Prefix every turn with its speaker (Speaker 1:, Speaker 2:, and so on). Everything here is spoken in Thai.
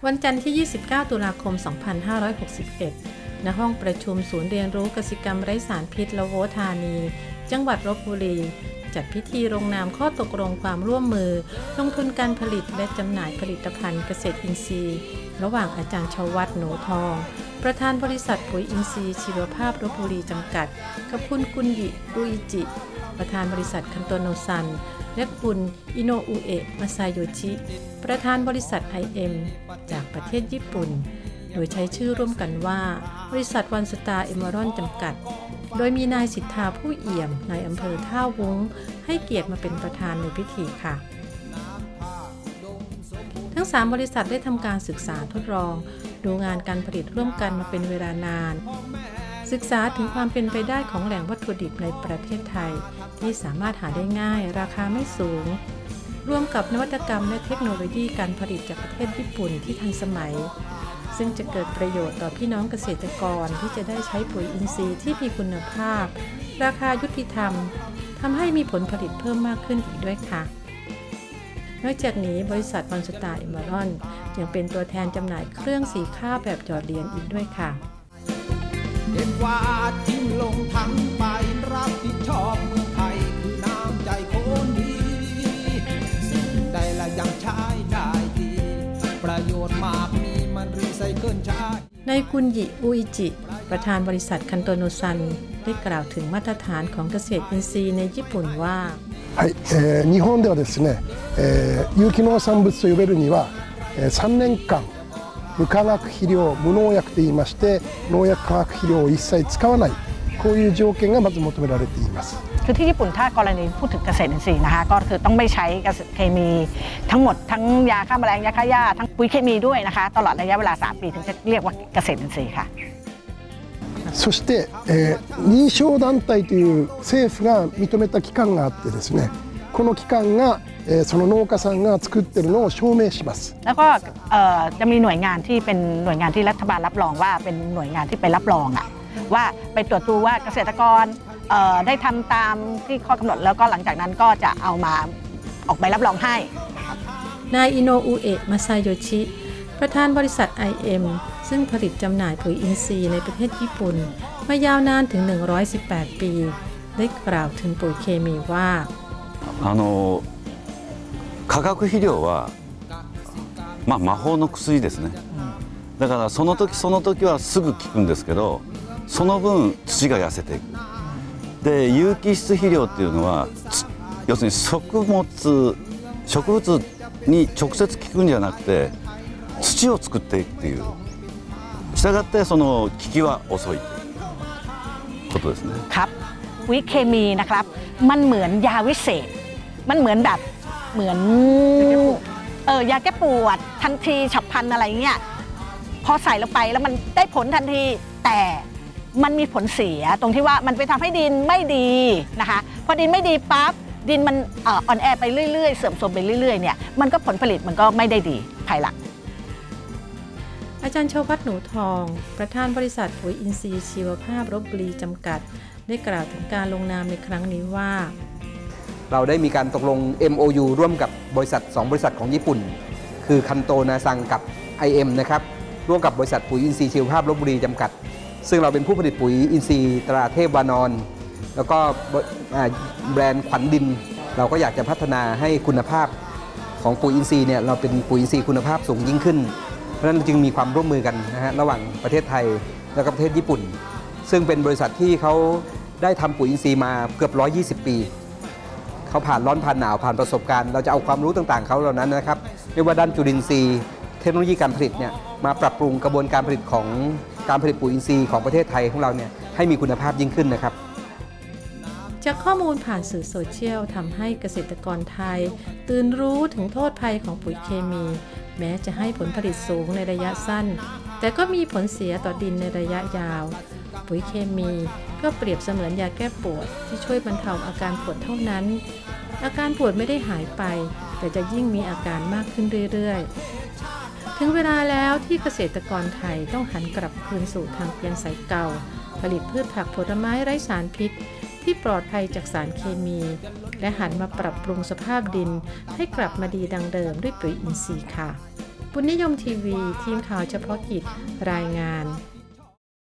Speaker 1: วันจันทร์ที่ 29 ตุลาคม 2561 ณ ห้องประชุมศูนย์เรียนรู้กสิกรรมไร้สารพิษละโวธานี จังหวัดลพบุรี จัดพิธีลงนามข้อตกลงความร่วมมือลงทุนการผลิตและจำหน่ายผลิตภัณฑ์เกษตรอินทรีย์ระหว่างอาจารย์ชวัฒน์ หนูทอง ประธานบริษัทปุ๋ยอินทรีย์ชีวภาพลพบุรีจำกัดกับคุณกุนยิ อุอิจิ ประธานบริษัทคันโตโนซันและคุณอิโนอุเอะ มาซาโยชิ ประธานบริษัท IM จากประเทศญี่ปุ่นโดยใช้ชื่อร่วมกันว่าบริษัทวันสตาร์เอเมอรอนจำกัดโดยมีนายสิทธาผู้เอี่ยมนายอำเภอท่าวุ้งให้เกียรติมาเป็นประธานในพิธีค่ะทั้ง3บริษัทได้ทำการศึกษาทดลองดูงานการผลิตร่วมกันมาเป็นเวลานานศึกษาถึงความเป็นไปได้ของแหล่งวัตถุดิบในประเทศไทยที่สามารถหาได้ง่ายราคาไม่สูงร่วมกับนวัตกรรมและเทคโนโลยีการผลิตจากประเทศญี่ปุ่นที่ทันสมัยซึ่งจะเกิดประโยชน์ต่อพี่น้องเกษตรกรที่จะได้ใช้ปุ๋ยอินทรีย์ที่มีคุณภาพราคายุติธรรมทำให้มีผลผลิตเพิ่มมากขึ้นอีกด้วยค่ะนอกจากนี้บริษัทวันสตาร์เอเมอรอนยังเป็นตัวแทนจำหน่ายเครื่องสีข้าวแบบหยอดเหรียญอีกด้วยค่ะ
Speaker 2: เก็บกวาดทิ้งลงทั้งไปรับผิดชอบเมืองไทยคือน้ำใจคนดีสิ่งใดละยังใช้ได้ดีประโยชน์มากมีมันรีไซเคิลใช้
Speaker 1: นายกุนยิ อุอิจิ ประธานบริษัทคันโตโนซันได้กล่าวถึงมาตรฐานของเกษตรอินทรีย์ในญี่ปุ่นว่า
Speaker 3: はい、日本ではですね、有機農産物と呼べるには、3年間無化学肥料、無農薬といいまして農薬化学肥料を一切使わないこういう条件がまず求められています
Speaker 4: คือที่ญี่ปุ่นถ้ากรณีพูดถึงเกษตรอินทรีย์นะคะก็คือต้องไม่ใช้เคมีทั้งหมดทั้งยาฆ่าแมลงยาฆ่าหญ้าทั้งปุ๋ยเคมีด้วยนะคะตลอดระยะเวลา3 ปีถึงจะเรียกว่าเกษตรอินทรีย์ค่ะ
Speaker 3: そして、認証団体という政府が認めた機関があってですねこの機関が、その農家さんが作っているのを証明します
Speaker 4: แล้วก็จะมีหน่วยงานที่เป็นหน่วยงานที่รัฐบาลรับรองว่าเป็นหน่วยงานที่ไปรับรองว่าไปตรวจดูว่าเกษตรกรได้ทำตามที่ข้อกำหนดแล้วก็หลังจากนั้นก็จะเอามาออกใบรับรองให้
Speaker 1: นายอิโนอุเอะ มาซาโยชิ ประธานบริษัท IM ซึ่งผลิตจำหน่ายปุ๋ยอินทรีย์ในประเทศญี่ปุ่นมายาวนานถึง118 ปีได้กล่าวถึงปุ๋ยเคมีว่า
Speaker 5: 化学肥料は魔法の薬ですねだからその時その時はすぐ効くんですけどその分土が痩せていくで有機質肥料っていうのは要するに植物に直接効くんじゃなくて土を作っていくっていうしたがってその効きは遅いということですね
Speaker 4: ครับปุ๋ยเคมีนะครับมันเหมือนยาวิเศษมันเหมือนแบบเหมือนยาแก้ปวดทันทีฉับพลันอะไรเงี้ยพอใส่ลงไปแล้วมันได้ผลทันทีแต่มันมีผลเสียตรงที่ว่ามันไปทำให้ดินไม่ดีนะคะพอดินไม่ดีปั๊บดินมันอ่อนแอไปเรื่อยๆเสื่อมโทรมไปเรื่อยๆเนี่ยมันก็ผลผลิตมันก็ไม่ได้ดีภายหลัง
Speaker 1: อาจารย์ชวัฒน์ หนูทองประธานบริษัทปุ๋ยอินทรีย์ชีวภาพลพบุรีจำกัดได้กล่าวถึงการลงนามในครั้งนี้ว่า
Speaker 6: เราได้มีการตกลง MOU ร่วมกับบริษัท2 บริษัทของญี่ปุ่นคือคันโตนาซังกับ IM นะครับร่วมกับบริษัทปุ๋ยอินทรีย์ชีวภาพลพบุรีจำกัดซึ่งเราเป็นผู้ผลิตปุ๋ยอินทรีย์ตราเทพวานอนแล้วก็แบรนด์ขวัญดินเราก็อยากจะพัฒนาให้คุณภาพของปุ๋ยอินทรีย์เนี่ยเราเป็นปุ๋ยอินทรีย์คุณภาพสูงยิ่งขึ้นเพราะฉะนั้นจึงมีความร่วมมือกันนะฮะระหว่างประเทศไทยและประเทศญี่ปุ่นซึ่งเป็นบริษัทที่เขาได้ทำปุ๋ยอินทรีย์มาเกือบ120 ปีเขาผ่านร้อนผ่านหนาวผ่านประสบการณ์เราจะเอาความรู้ต่างๆเขาเหล่านั้นนะครับไม่ว่าด้านจุลินทรีย์เทคโนโลยีการผลิตเนี่ยมาปรับปรุงกระบวนการผลิตของการผลิตปุ๋ยอินทรีย์ของประเทศไทยของเราเนี่ยให้มีคุณภาพยิ่งขึ้นนะครับ
Speaker 1: จากข้อมูลผ่านสื่อโซเชียลทำให้เกษตรกรไทยตื่นรู้ถึงโทษภัยของปุ๋ยเคมีแม้จะให้ผลผลิตสูงในระยะสั้นแต่ก็มีผลเสียต่อดินในระยะยาวปุ๋ยเคมีก็เปรียบเสมือนยาแก้ปวดที่ช่วยบรรเทาอาการปวดเท่านั้นอาการปวดไม่ได้หายไปแต่จะยิ่งมีอาการมากขึ้นเรื่อยๆถึงเวลาแล้วที่เกษตรกรไทยต้องหันกลับคืนสู่ทางเปลี่ยนสายเก่าผลิตพืชผักผลไม้ไร้สารพิษที่ปลอดภัยจากสารเคมีและหันมาปรับปรุงสภาพดินให้กลับมาดีดังเดิมด้วยปุ๋ยอินทรีย์ค่ะบุญนิยมทีวีทีมข่าวเฉพาะกิจรายงาน